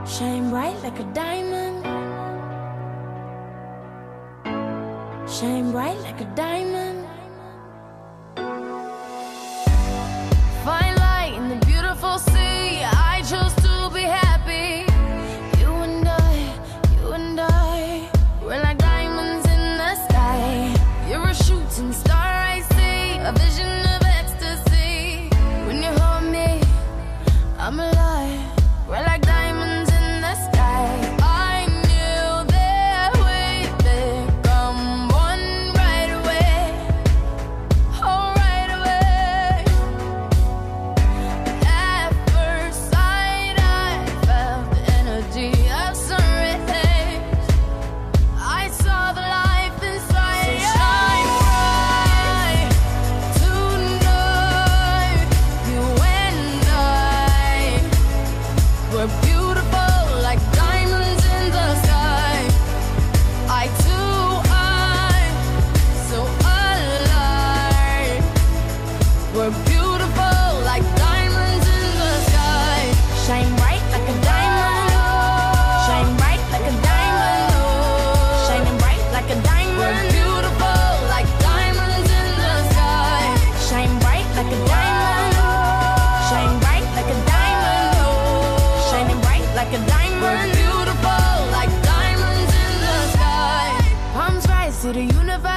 Shine bright like a diamond. Shine bright like a diamond. Fine light in the beautiful sea. I chose to be happy. You and I, we're like diamonds in the sky. You're a shooting star, I see, a vision of ecstasy. When you hold me, I'm alive. We're like diamonds in the sky. I knew that we'd become one right away. Oh, right away. At first sight, I felt the energy of sun rays. I saw the life inside. So shine bright tonight. You and I, we're beautiful like diamonds in the sky. I too, I'm so alive. We're beautiful like diamonds in the sky. Shine bright like a diamond. Shine bright like a diamond. Shining bright like a diamond. We're beautiful like diamonds in the sky. Shine bright like a diamond. Shine bright like a diamond. Shining bright like a diamond. We're beautiful like diamonds in the sky. Palms rise to the universe.